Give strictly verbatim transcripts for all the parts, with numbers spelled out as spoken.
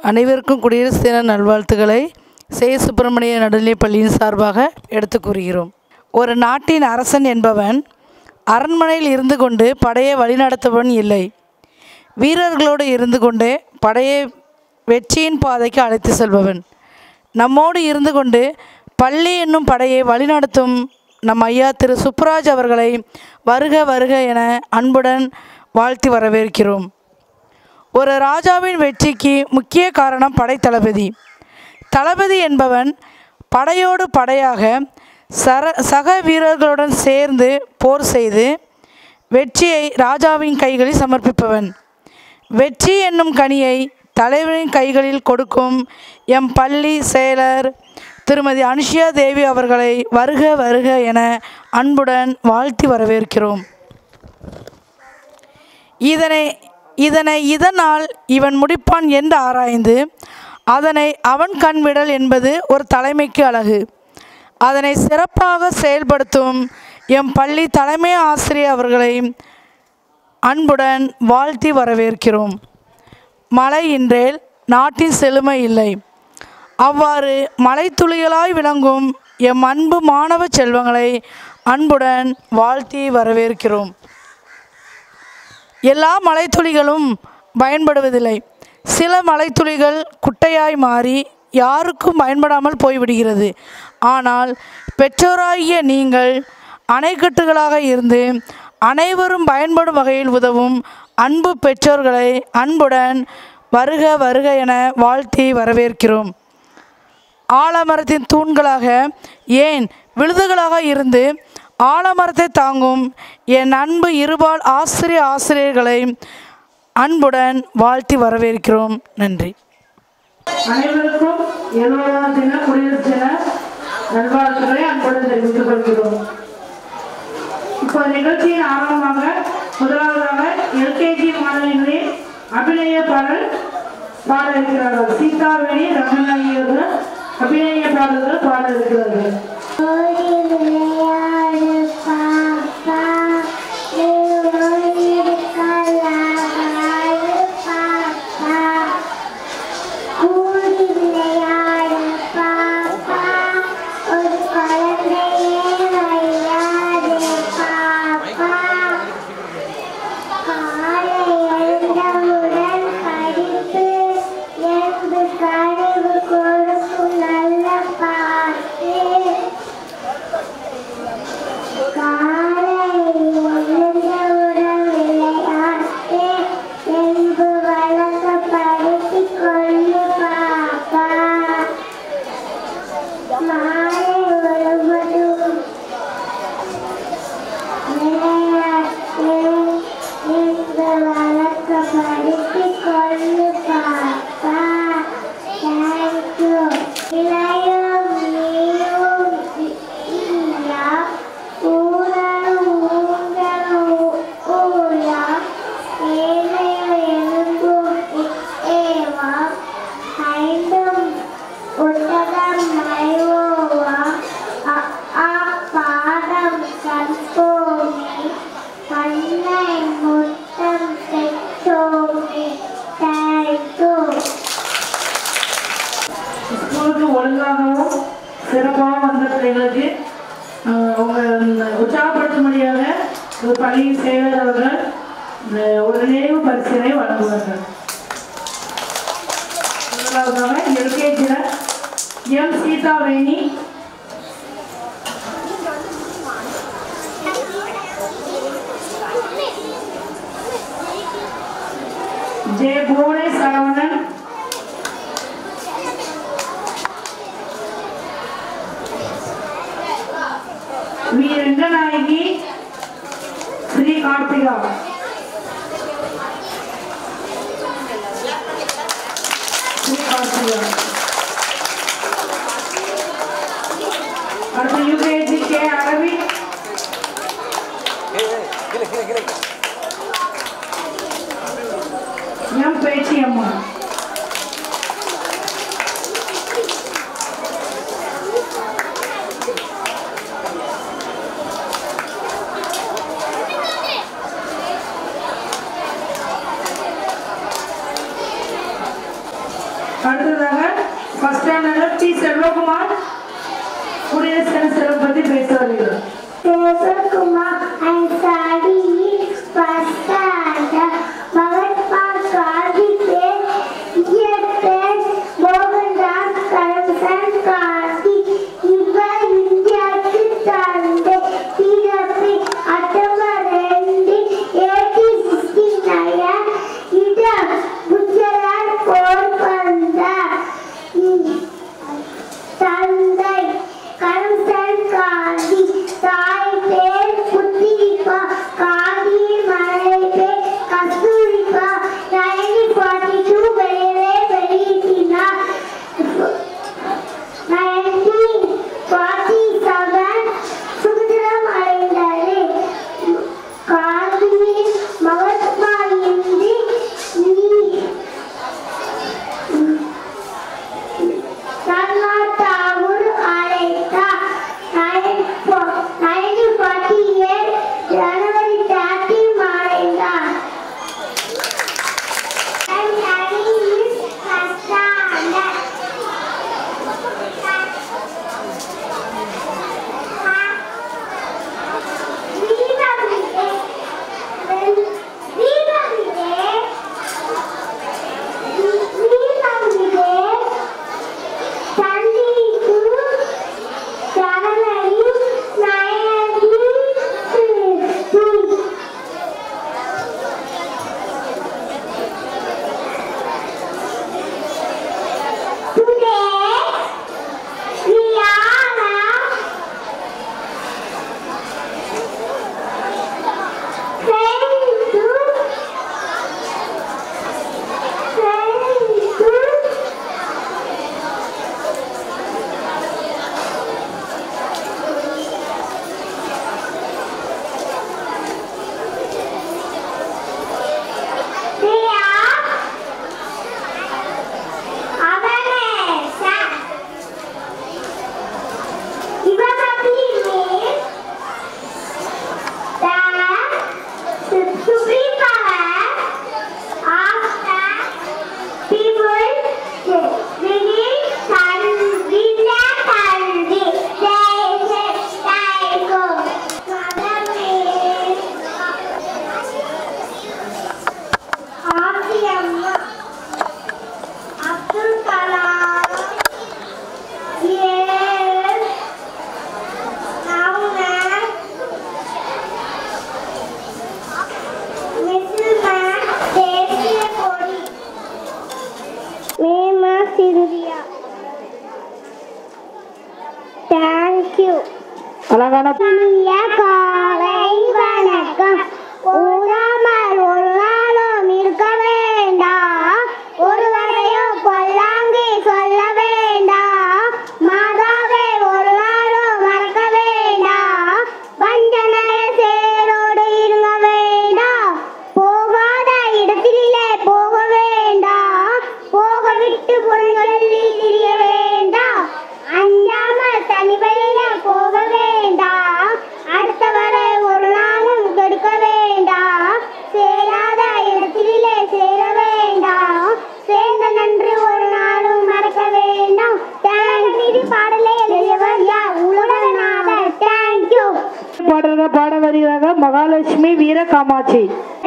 அனைவருக்கும் குடியரசு தின நல்வாழ்த்துக்களை சே சுப்பிரமணிய நடுநிலைப் பள்ளியின் சார்பாக எடுத்து கூறுகிறோம். ஒரு நாட்டின் அரசன் என்பவன் அரண்மனையில் இருந்து கொண்டு படையை வழிநடத்துபவன் இல்லை, வீரர்களோடு இருந்து கொண்டே படையை வெற்றியின் பாதைக்கு அழைத்து செல்பவன். நம்மோடு இருந்து கொண்டு பள்ளி என்னும் படையை வழிநடத்தும் நம் ஐயா திரு சுப்புராஜ் அவர்களை வருக வருக என அன்புடன் வாழ்த்தி வரவேற்கிறோம். ஒரு ராஜாவின் வெற்றிக்கு முக்கிய காரணம் படைத்தளபதி. தளபதி என்பவன் படையோடு படையாக சர சக வீரர்களுடன் சேர்ந்து போர் செய்து வெற்றியை ராஜாவின் கைகளில் சமர்ப்பிப்பவன். வெற்றி என்னும் கனியை தலைவரின் கைகளில் கொடுக்கும் எம் பள்ளி செயலர் திருமதி அனுஷியா தேவி அவர்களை வருக வருக என அன்புடன் வாழ்த்தி வரவேற்கிறோம். இதனை இதனை இதனால் இவன் முடிப்பான் என்று ஆராய்ந்து அதனை அவன் கண்விடல் என்பது ஒரு தலைமைக்கு அழகு. அதனை சிறப்பாக செயல்படுத்தும் எம் பள்ளி தலைமை ஆசிரியர் அவர்களை அன்புடன் வாழ்த்தி வரவேற்கிறோம். மழை இன்றேல் நாட்டின் செழுமை இல்லை. அவ்வாறு மலைத்துளிகளாய் விளங்கும் எம் அன்பு மாணவ செல்வங்களை அன்புடன் வாழ்த்தி வரவேற்கிறோம். எல்லா மலைத்துளிகளும் பயன்படுவதில்லை. சில மலைத்துளிகள் குட்டையாய் மாறி யாருக்கும் பயன்படாமல் போய்விடுகிறது. ஆனால் பெற்றோராகிய நீங்கள் அணைக்கட்டுகளாக இருந்து அனைவரும் பயன்படும் வகையில் உதவும் அன்பு பெற்றோர்களை அன்புடன் வருக வருக என வாழ்த்தி வரவேற்கிறோம். ஆலமரத்தின் தூண்களாக ஏன் விழுதுகளாக இருந்து ஆலமரத்தை தாங்கும் என் அன்பு இருபால் ஆசிரிய ஆசிரியர்களை அன்புடன் வாழ்த்தி வரவேற்கிறோம். நன்றி. அனைவருக்கும் எழுபதாம் தின குடியரசு தின நல்வாழ்த்துக்களை அன்புடன் தெரிவித்துக் கொள்கிறோம். இப்போ நிகழ்ச்சியின் ஆரம்பமாக முதலாவதாக எல்கேஜி மாணவிகளின் அபிநய பாடல் பாட இருக்கிறார்கள். சீதாவேணி ரமணாயியர்கள் அபிநய பாடல்கள் பாட இருக்கிறார்கள். ஒழுங்காகவும் சிறப்பாக வந்த பிள்ளைகளுக்கு உற்சாகப்படுத்தும்படியாக பள்ளியின் செயலர் அவர்கள் ஒரு நினைவு பரிசினை வழங்குவார்கள். முதலாவதாக எல்கேஜியில் M Seethaveni, J Bhuvane Saravanan, V Ranganayaki, Sri Karthika. Sri Karthika. அடுத்து UKG K Aravind, M Pechi Amma. அடுத்ததாக ஃபர்ஸ்ட் ஸ்டாண்டர்ட் டி செல்வகுமார் குடியரசு தின சிறப்பு பற்றி பேச வருகிறார். Kumar, I studied first standard. Mahatma Gandhi said, "Dear friends, Mohandas Karamchand Gandhi, இவர் இந்தியாவுக்கு தந்தை. பிறப்பு அக்டோபர் ரெண்டு எயிட்டீன் சிக்ஸ்டி நைன். இடம் குஜராத் போர்பந்தர். தந்தை கரம்சந்த் காந்தி. தாய் பேர் புத்திரிகா. காந்தி மனை பேர் கஸ்தூரிகா. நைன்டீன் ஃபார்ட்டி டூ வெளியே வெளியிட்டார். நைன்டீன் ஃபார்ட்டி செவன் சுதந்திரம் அடைந்தது. காந்தி மகாத்மா இந்தி தாகூர் அழைத்தார். Nineteen forty eight January thirty மறைந்தார். அழகான காலை வணக்கம். ஊராமல் ஒரு நாளும் இருக்க வேண்டாம். ஒருவரையும் பொல்லாங்கி சொல்ல வேண்டாம். மாதாவை ஒரு நாளும் மறக்க வேண்டாம். வஞ்சனைய சேரோடு இருங்க வேண்டாம். போகாத இடத்திலே போக வேண்டாம். போக விட்டு புறங்களில் திரிய வேண்டாம். அஞ்சாமல் தனிவழியில போக வேண்டாம். அடுத்தவரை ஒரு நாளும் கெடுக்க வேண்டாம். சேராத இடத்திலே சேர வேண்டாம். சேர்ந்த நன்று ஒரு நாளும் மறக்க வேண்டாம். தேங்க்யூ. பாடலே எழுதியவர் யார்? உலகநாதர். தேங்க்யூ. பாடல்க பாட வருகிறாக மகாலட்சுமி வீர காமாட்சி.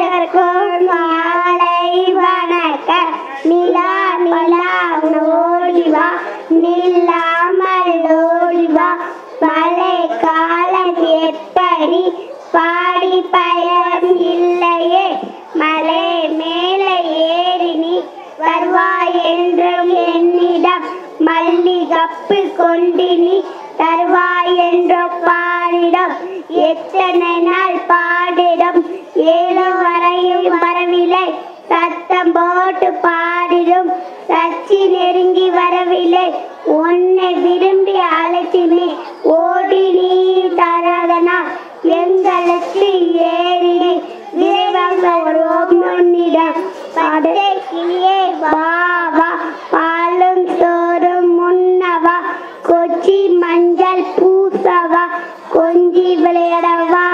காலை வணக்கம். நிலா நிலா ஓடிவா. நில்லாமல் ஓடிவா. மழை காலம் எப்படி பாடி பயன் இல்லையே. மலை மேலே ஏறி நீ வருவாய் என்றும் என்னிடம். மல்லிகப்பு கொண்டு நீ தருவாய் என்ற பாடிடம். எத்தனை நாள் பாடிடம். ஏழு வரையும் வரவில்லை. சத்தம் போட்டு பாடிடும். சச்சி நெருங்கி வரவில்லை. உன்னை விரும்பி அழைத்தினே. ஓடி நீ தராதனா எங்களுக்கு ஏறினே. விரைவாக ஒரு முன்னிடம். படை கிளியே வா வா. பாலும் சோறும் முன்னவா. கொச்சி மஞ்சள் பூசவா. கொஞ்சி விளையாடவா.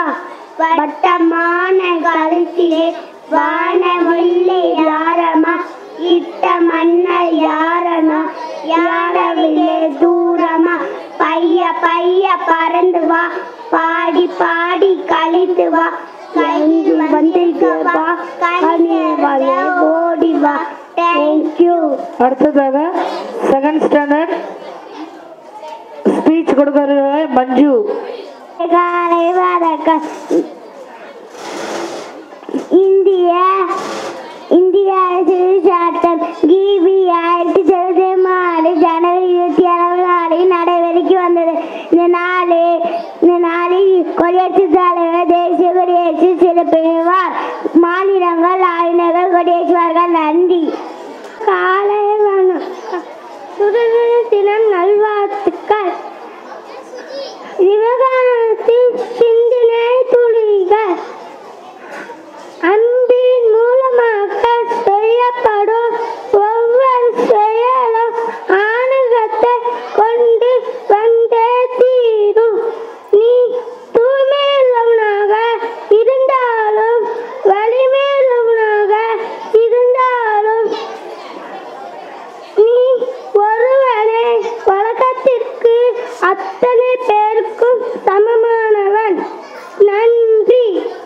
வட்டமான கழுத்திலே வானவில்லை யாரமா. இட்ட பெற்ற மன்னர் யாரனா யாரவில்லை தூரமா பைய பைய பறந்து வா பாடி பாடி கழித்து வா கழிந்து வந்திருக்க வா கனிய ஓடி வா. தேங்க்யூ. அடுத்ததாக செகண்ட் ஸ்டாண்டர்ட் ஸ்பீச் கொடுக்கிற மஞ்சு. காலை வணக்கம். இந்திய இந்திய சட்டம் கிபி ஆயிரத்தி தொள்ளாயிரத்தி ஆறு ஜனவரி இருபத்தி ஏழாம் நாளில் நடைமுறைக்கு வந்தது. இந்த நாளே இந்த நாளில் குடியரசுத் தலைவர் தேசிய கொடியேற்றி சிறப்பிப்பார். மாநிலங்கள் ஆளுநர்கள் கொடியேற்றுவார்கள். நன்றி. காலை வணக்கம். சுதந்திர தினம் நல்வாழ்த்துக்கள். விவகாரத்தில் சிந்தனை துளிகள் அன்பின் மூலமாக செய்யப்படும் ஒவ்வொரு செயலும் ஆணுகத்தை கொண்டு வந்தே தீரும். நீ தூய்மையுள்ளவனாக இருந்தாலும் வலிமையுள்ளவனாக இருந்தாலும் நீ ஒருவனே உலகத்திற்கு அத்தனை பேருக்கும் சமமானவன். நன்றி.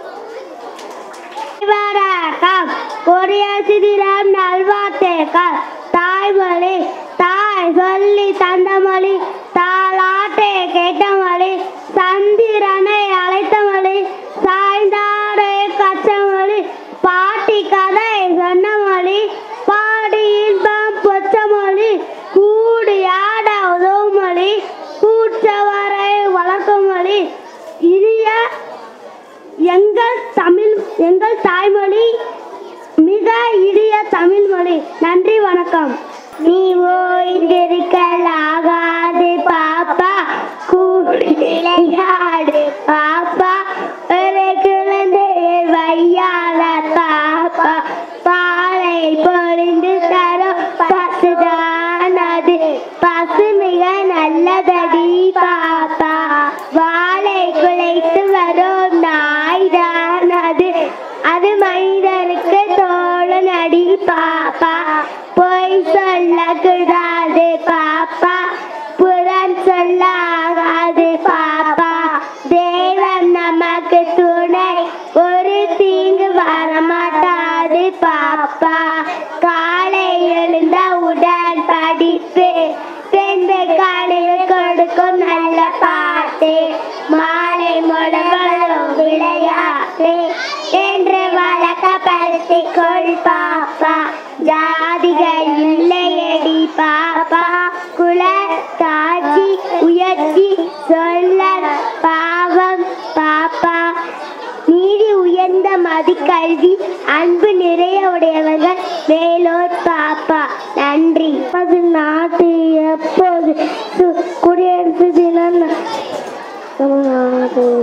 வணக்கம். குடியரசு தினம் நல்வாழ்த்துக்கள். தாய்மொழி தாய் சொல்லி தந்த மொழி தாலாட்டை கேட்ட மொழி சந்திரனை அழைத்த மொழி சாய்ந்தாரை கற்ற மொழி பாட்டி கதை சொன்ன மொழி பாடி இன்பம் பொச்ச மொழி கூடி ஆட உதவும் மொழி கூற்றவரை வளர்க்கும் மொழி இனிய எங்கள் தமிழ் எங்கள் தாய்மொழி மிக இனிய தமிழ் மொழி. நன்றி. வணக்கம். நீ ஓய்ந்திருக்கலாகாது பாப்பா கூடி விளையாடு பாப்பா ஒரு குழந்தையை வையாத பாப்பா பாலை பொழிந்து தரும் பசுதான் அது பசு மிக நல்லதடி பாப்பா வாழை குலைத்து வரும் நாய்தான் அது அது மனிதனுக்கு தோழன் அடி பாப்பா பொய் சொல்லக்கூடாது பாப்பா புறம் சொல்லாகாது பாப்பா தேவன் நமக்கு துணை ஒரு தீங்கு வரமாட்டாது பாப்பா காலை எழுந்த உடன் படிப்பு பெண்கள் காலையில் கொடுக்கும் நல்ல பாட்டு மாலை முழங்களும் விளையாட்டு என்று வழக்கப்படுத்திக் கொள் பாப்பா ஜாதிகள் இல்லையடி பாப்பா குல சாட்சி உயர்ச்சி சொல்ல பாவம் பாப்பா நீதி உயர்ந்த மதி கல்வி அன்பு நிறைய உடையவர்கள் மேலோர் பாப்பா. நன்றி. அது நாட்டு எப்போது குடியரசு தினம் தமிழ்நாடு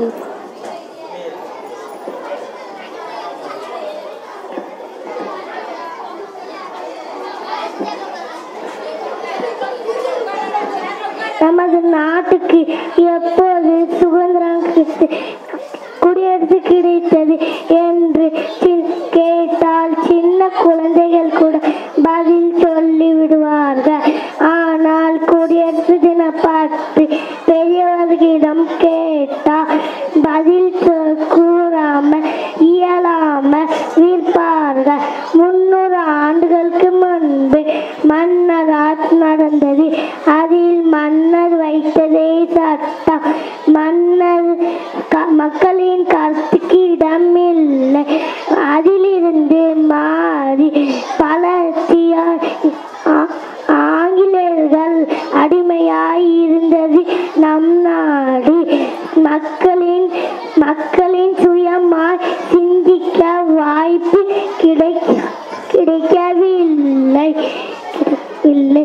நமது நாட்டுக்கு எப்போது சுதந்திரம் குடியரசு கிடைத்தது என்று கேட்டால் சின்ன குழந்தைகள் கூட பதில் சொல்லி விடுவார்கள். ஆனால் குடியரசு தின பற்றி பெரியவர்களிடம் கேட்டால் பதில் கூறாமல் இயலாமல் இருப்பார்கள். முன்னூறு ஆண்டுகளுக்கு முன்பு மன்னரால் நடந்தது. அதில் மன்னர் வைத்ததே சட்டம். மன்னர் மக்களின் கருத்துக்கு இடமில்லை. அதிலிருந்து மாறி பல ஆங்கிலேயர்கள் அடிமையாய் இருந்தது நம் நாடு. மக்களின் மக்களின் சுயமாய் சிந்திக்க வாய்ப்பு கிடை கிடைக்கவில்லை இல்லை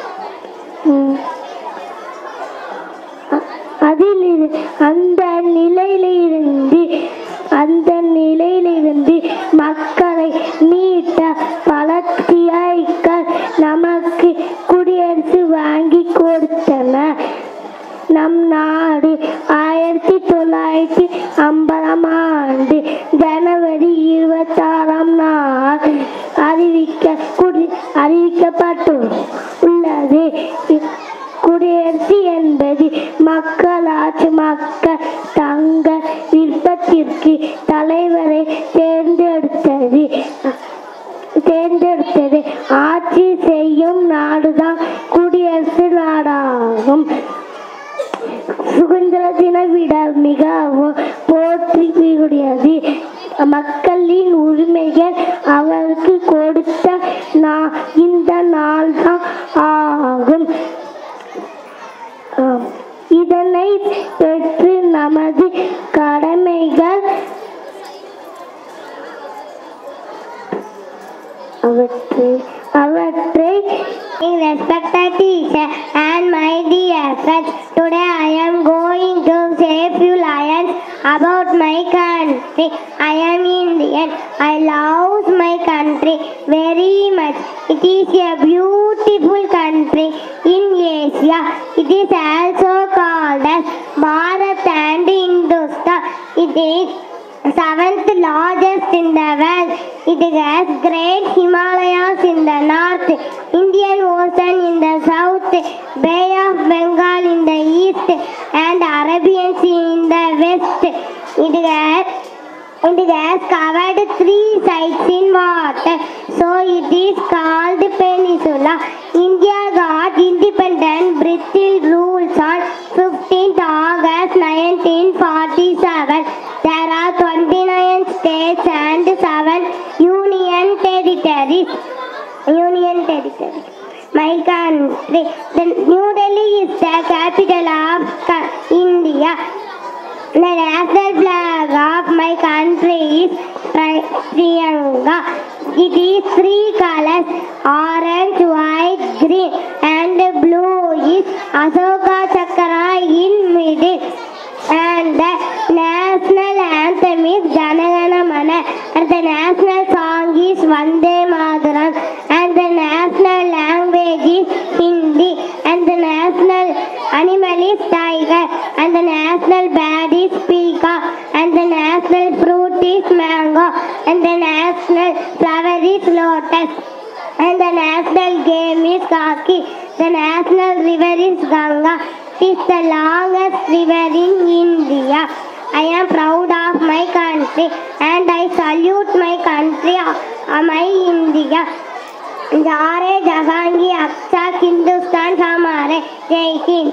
அதில் அந்த நிலையிலிருந்து அந்த நிலையிலிருந்து மக்களை மீட்ட பல தியாகிகள் நமக்கு குடியரசு வாங்கி கொடுத்தனர். நம் நாடு ஆயிரத்தி தொள்ளாயிரத்தி ஐம்பதாம் ஆண்டு ஜனவரி இருபத்தி ஆறாம் நாள் அறிவி அறிவிக்க குடி அறிவிக்கப்பட்டு உள்ளது. குடியரசு என்பது மக்களாட்சி. மக்கள் தங்கள் விருப்பத்திற்கு தலைவரை தேர்ந்தெடுத்தது தேர்ந்தெடுத்தது ஆட்சி செய்யும் நாடுதான் குடியரசு நாடாகும். சுதந்திர தின விழா மிகவும் போற்றிக்கூடியது. மக்களின் உரிமைகள் அவருக்கு கொடுத்த இந்த நாள் தான் ஆகும். இதனை பெற்று நமது கடமைகள் அவற்றை அவற்றை Respected teacher and my dear friends, today I am going to say a few lines about my country. I am Indian. I love my country very much. It is a beautiful country in Asia. It is also called as Bharat and Hindustan. It is seventh largest in the world. It has great Himalayas in the north, Indian Ocean in the south, Bay of Bengal in the east, and Arabian Sea in the west. It has It has covered three sites in water, so it is called peninsula. India got independent British rules on fifteenth August nineteen forty-seven. There are twenty-nine states and seven union territories. Union territories. My country. The New Delhi is the capital of India. The national flag of my country is Trianga. It is three colors: orange, white, green, and blue is Asoka Chakra in middle. And the national anthem is Jana Gana Mana. And the national song is Vande Mataram. And the national language is Hindi. And the national animal is tiger. And the national bird is peacock. And the national fruit is mango. And the national flower is lotus. And the national game is Kaki. The national river is Ganga. It is the longest river in India. I am proud of my country and I salute my country, uh, my India. Jare Jahangi Aksa Hindustan Samare Jai Hind.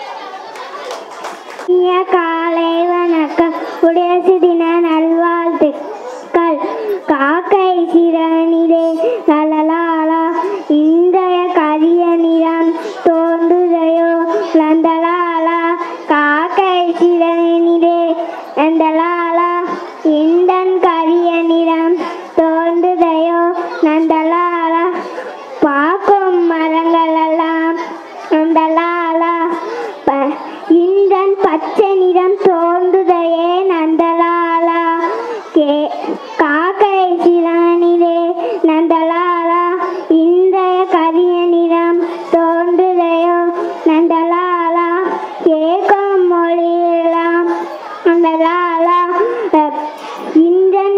காலை வணக்கம். குடியரசு தின நல்வாழ்த்துக்கள். காக்கை சிறனிலே லலலாலா இன்றைய கரிய நிறம் தோன்றுதையோ லந்தலாலா. காக்கை சிறனிலே லந்தலாலா இந்தன் கரிய நிறம் தோன்றுதையோ நந்தலாலா. பார்க்கும் மரங்களெல்லாம் நந்தலாலா இந்தன் பச்சை நிறம் தோன்றுதையே நந்தலாலா. கே காக்கை சிறனிலே நந்தலாலா இன்றைய கரிய நிறம் தோன்றுதையோ நந்தலாலா. கேட்கும் மொழியெல்லாம் நந்தலாலா இந்தன்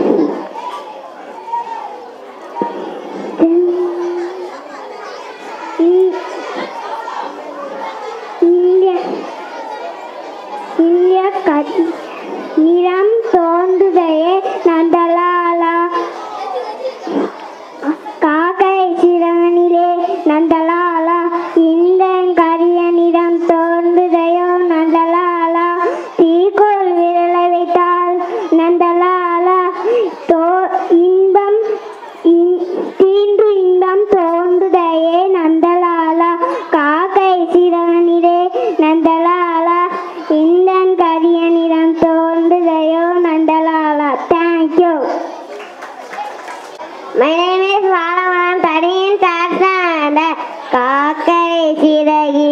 இந்திய நிறம் தோன்றுதையே நந்தலாலா. காக்கை சிறனிலே நந்தலாலா இந்த கரிய நிறம் தோன்றுதையோ நந்தலாலா. தீக்குள் விரலை வைத்தால் நந்தலாலா தோ இன்பம் தீன்று இன்பம் தோன்றுதையே நந்தலாலா. காக்கை சிறனிலே நந்தலாலா இந்தன் கரிய நிறம் தோன்றுதையோ Nandalala. Thank you. My name is Valavan Tadin Tarsanda. காக்கை சிறகி